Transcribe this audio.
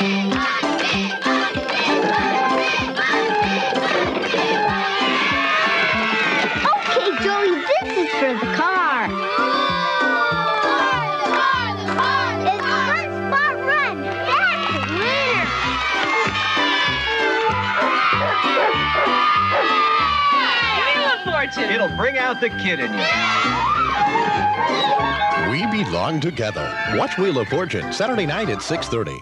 Okay, Joey, this is for the car. It's Fun Spot Run. That's the winner. Wheel of Fortune. It'll bring out the kid in you. We belong together. Watch Wheel of Fortune Saturday night at 6:30.